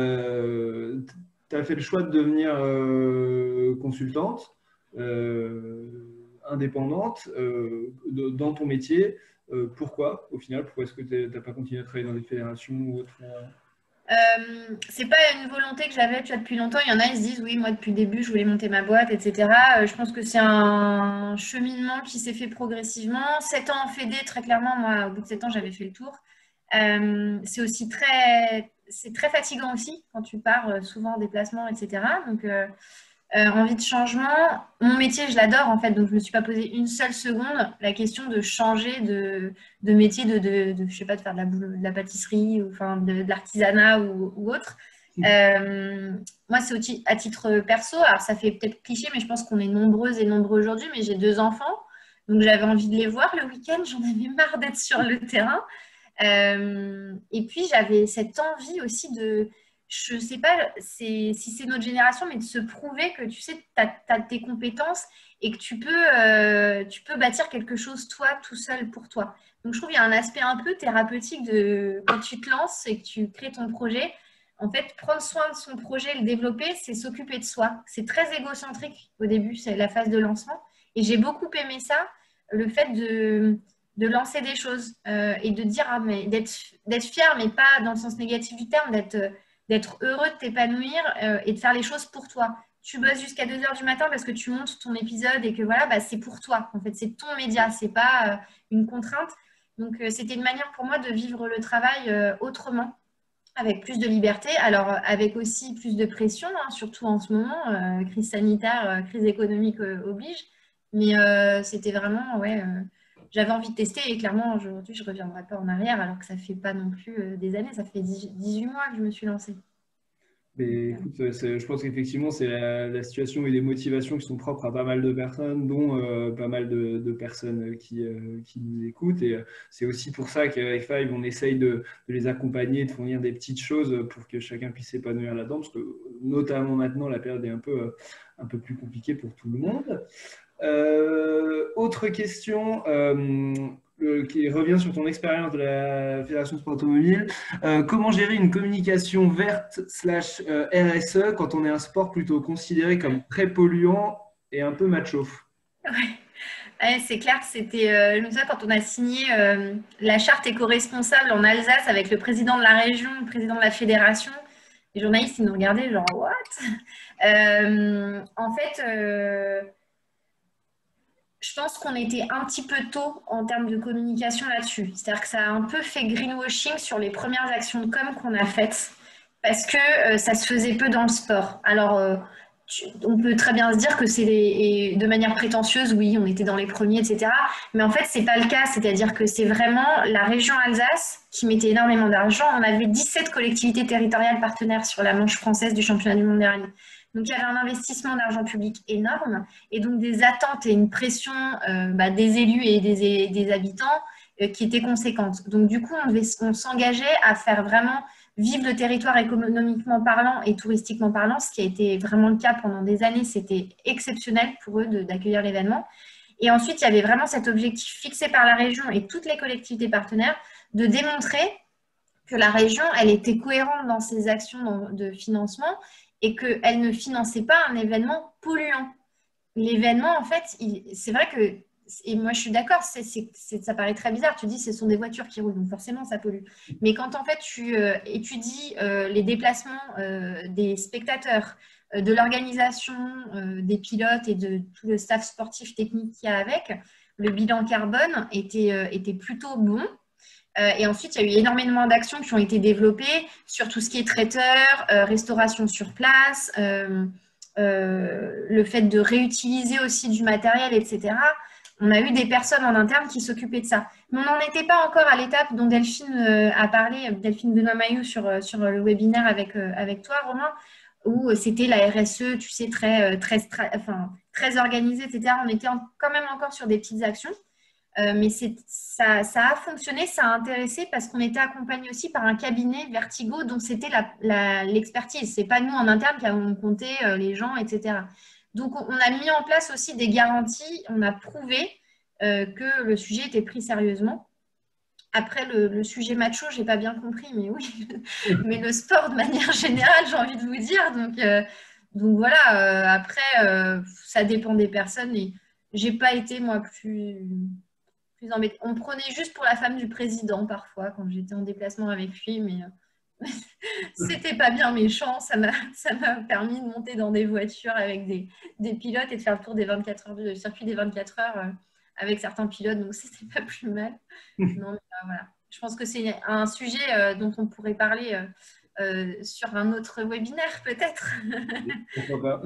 Tu as fait le choix de devenir consultante, indépendante, dans ton métier. Pourquoi, au final? Pourquoi est-ce que tu n'as pas continué à travailler dans des fédérations ou autre? C'est pas une volonté que j'avais depuis longtemps. Il y en a, ils se disent, oui, moi, depuis le début, je voulais monter ma boîte, etc. Je pense que c'est un cheminement qui s'est fait progressivement. 7 ans en fédé, très clairement, moi, au bout de 7 ans, j'avais fait le tour. C'est aussi c'est très fatigant aussi quand tu pars souvent en déplacement, etc. Donc, envie de changement. Mon métier, je l'adore en fait, donc je ne me suis pas posé une seule seconde la question de changer de métier, je sais pas, de faire de la pâtisserie ou enfin, de l'artisanat ou autre. Moi, c'est aussi à titre perso. Alors, ça fait peut-être cliché, mais je pense qu'on est nombreuses et nombreux aujourd'hui. Mais j'ai 2 enfants, donc j'avais envie de les voir le week-end. J'en avais marre d'être sur le terrain. Et puis, j'avais cette envie aussi je ne sais pas si c'est notre génération, mais de se prouver que tu sais, tu as tes compétences et que tu peux bâtir quelque chose toi, tout seul pour toi. Donc, je trouve qu'il y a un aspect un peu thérapeutique de quand tu te lances et que tu crées ton projet. En fait, prendre soin de son projet, le développer, c'est s'occuper de soi. C'est très égocentrique au début, c'est la phase de lancement. Et j'ai beaucoup aimé ça, le fait de lancer des choses et de dire, ah, mais d'être fier, mais pas dans le sens négatif du terme, d'être heureux de t'épanouir et de faire les choses pour toi. Tu bosses jusqu'à 2 heures du matin parce que tu montes ton épisode et que voilà, bah, c'est pour toi. En fait, c'est ton média, c'est pas une contrainte. Donc, c'était une manière pour moi de vivre le travail autrement, avec plus de liberté. Alors, avec aussi plus de pression, hein, surtout en ce moment, crise sanitaire, crise économique oblige. Mais c'était vraiment, ouais, j'avais envie de tester et clairement, aujourd'hui, je ne reviendrai pas en arrière alors que ça fait pas non plus des années, ça fait 18 mois que je me suis lancée. Mais écoute, je pense qu'effectivement, c'est la situation et les motivations qui sont propres à pas mal de personnes, dont pas mal de personnes qui nous écoutent. Et c'est aussi pour ça qu'avec Five, on essaye de les accompagner, de fournir des petites choses pour que chacun puisse s'épanouir là-dedans, parce que notamment maintenant, la période est un peu plus compliquée pour tout le monde. Autre question qui revient sur ton expérience de la Fédération Sport Automobile. Comment gérer une communication verte / RSE quand on est un sport plutôt considéré comme très polluant et un peu macho? Ouais. Ouais, c'est clair, c'était je me souviens quand on a signé la charte éco-responsable en Alsace avec le président de la région, le président de la fédération. Les journalistes, ils nous regardaient genre, what? En fait, je pense qu'on était un petit peu tôt en termes de communication là-dessus. C'est-à-dire que ça a un peu fait greenwashing sur les premières actions de com qu'on a faites parce que ça se faisait peu dans le sport. Alors, on peut très bien se dire que et de manière prétentieuse, oui, on était dans les premiers, etc. Mais en fait, c'est pas le cas. C'est-à-dire que c'est vraiment la région Alsace qui mettait énormément d'argent. On avait 17 collectivités territoriales partenaires sur la manche française du championnat du monde dernier. Donc, il y avait un investissement d'argent public énorme et donc des attentes et une pression des élus et des habitants qui étaient conséquentes. Donc, du coup, on s'engageait à faire vraiment vivre le territoire économiquement parlant et touristiquement parlant, ce qui a été vraiment le cas pendant des années. C'était exceptionnel pour eux d'accueillir l'événement. Et ensuite, il y avait vraiment cet objectif fixé par la région et toutes les collectivités partenaires de démontrer que la région, elle était cohérente dans ses actions de financement et qu'elle ne finançait pas un événement polluant. L'événement, en fait, c'est vrai que, et moi je suis d'accord, ça paraît très bizarre, tu dis ce sont des voitures qui roulent, donc forcément ça pollue. Mais quand en fait tu étudies les déplacements des spectateurs, de l'organisation, des pilotes et de tout le staff sportif technique qu'il y a avec, le bilan carbone était plutôt bon. Et ensuite, il y a eu énormément d'actions qui ont été développées sur tout ce qui est traiteur, restauration sur place, le fait de réutiliser aussi du matériel, etc. On a eu des personnes en interne qui s'occupaient de ça. Mais on n'en était pas encore à l'étape dont Delphine a parlé, Delphine Benoît-Mailloux sur le webinaire avec toi, Romain, où c'était la RSE, tu sais, très organisée, etc. On était quand même encore sur des petites actions. Mais ça a fonctionné, ça a intéressé parce qu'on était accompagné aussi par un cabinet Vertigo dont c'était l'expertise. Ce n'est pas nous en interne qui avons compté les gens, etc. Donc, on a mis en place aussi des garanties. On a prouvé que le sujet était pris sérieusement. Après, le sujet macho, je n'ai pas bien compris, mais oui. Mais le sport, de manière générale, j'ai envie de vous dire. Donc voilà, après, ça dépend des personnes. Et je n'ai pas été, moi, plus embêtée. On me prenait juste pour la femme du président parfois quand j'étais en déplacement avec lui, mais c'était pas bien méchant. Ça m'a permis de monter dans des voitures avec des pilotes et de faire le tour des 24 heures, le circuit des 24 heures avec certains pilotes, donc c'était pas plus mal. Non, mais, voilà. Je pense que c'est un sujet dont on pourrait parler sur un autre webinaire peut-être. Pourquoi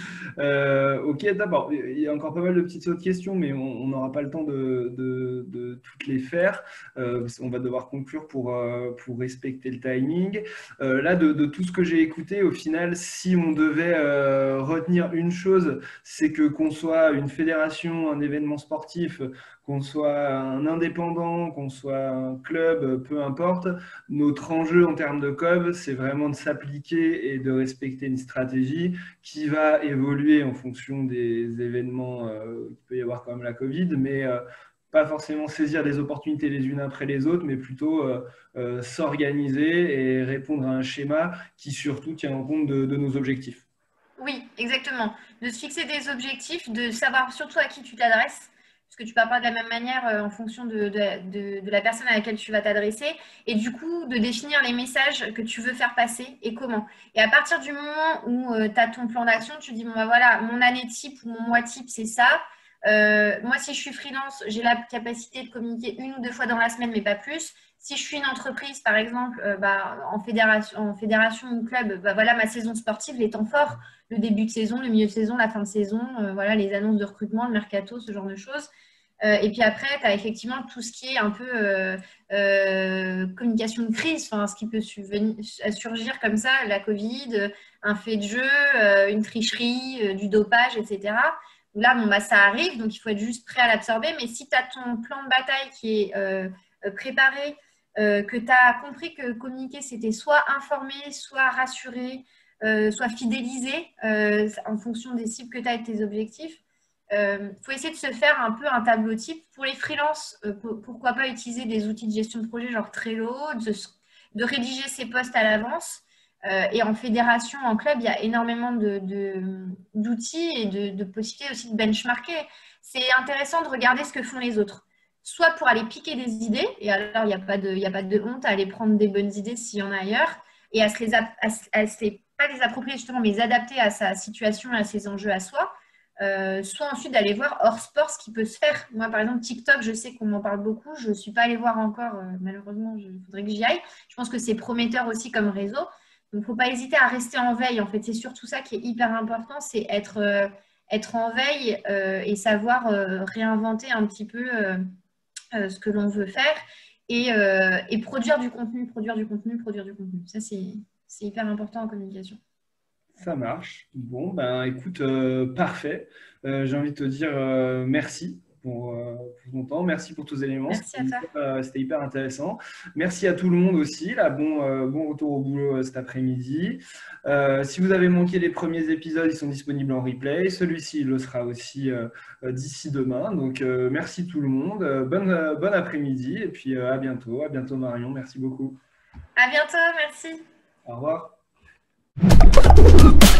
pas. Ok, d'abord, il y a encore pas mal de petites autres questions, mais on n'aura pas le temps de toutes les faire. On va devoir conclure pour respecter le timing. Là, de tout ce que j'ai écouté, au final, si on devait retenir une chose, c'est que qu'on soit une fédération, un événement sportif, qu'on soit un indépendant, qu'on soit un club, peu importe, notre enjeu en termes de com, c'est vraiment de s'appliquer et de respecter une stratégie qui va évoluer en fonction des événements qu'il peut y avoir comme la Covid, mais pas forcément saisir des opportunités les unes après les autres, mais plutôt s'organiser et répondre à un schéma qui surtout tient en compte de nos objectifs. Oui, exactement. De se fixer des objectifs, de savoir surtout à qui tu t'adresses, parce que tu ne parles pas de la même manière en fonction de la personne à laquelle tu vas t'adresser, et du coup, de définir les messages que tu veux faire passer et comment. Et à partir du moment où tu as ton plan d'action, tu dis, bon, bah, voilà, mon année type ou mon mois type, c'est ça. Moi, si je suis freelance, j'ai la capacité de communiquer 1 ou 2 fois dans la semaine, mais pas plus. Si je suis une entreprise, par exemple, en fédération ou club, voilà ma saison sportive, les temps forts, le début de saison, le milieu de saison, la fin de saison, voilà les annonces de recrutement, le mercato, ce genre de choses. Et puis après, tu as effectivement tout ce qui est un peu communication de crise, ce qui peut surgir comme ça, la Covid, un fait de jeu, une tricherie, du dopage, etc. Là, bon, ça arrive, donc il faut être juste prêt à l'absorber. Mais si tu as ton plan de bataille qui est préparé, que tu as compris que communiquer, c'était soit informer, soit rassurer, soit fidéliser en fonction des cibles que tu as et de tes objectifs, faut essayer de se faire un peu un tableau type. Pour les freelances, pourquoi pas utiliser des outils de gestion de projet genre Trello, de rédiger ses posts à l'avance. Et en fédération, en club, il y a énormément d'outils et de possibilités aussi de benchmarker. C'est intéressant de regarder ce que font les autres. Soit pour aller piquer des idées, et alors il n'y a pas de honte à aller prendre des bonnes idées s'il y en a ailleurs, et à pas les approprier justement, mais les adapter à sa situation et à ses enjeux à soi. Soit ensuite d'aller voir hors sport ce qui peut se faire. Moi, par exemple, TikTok, je sais qu'on m'en parle beaucoup. Je ne suis pas allée voir encore, malheureusement, il faudrait que j'y aille. Je pense que c'est prometteur aussi comme réseau. Donc, il ne faut pas hésiter à rester en veille. En fait, c'est surtout ça qui est hyper important, c'est être en veille et savoir réinventer un petit peu ce que l'on veut faire et produire du contenu. Ça, c'est hyper important en communication. Ça marche. Bon, ben écoute, parfait. J'ai envie de te dire merci pour ton temps. Merci pour tous les éléments. Merci à toi. C'était hyper intéressant. Merci à tout le monde aussi. Là, bon retour au boulot cet après-midi. Si vous avez manqué les premiers épisodes, ils sont disponibles en replay. Celui-ci, il le sera aussi d'ici demain. Donc, merci tout le monde. Bon après-midi et puis à bientôt. À bientôt Marion. Merci beaucoup. À bientôt. Merci. Au revoir.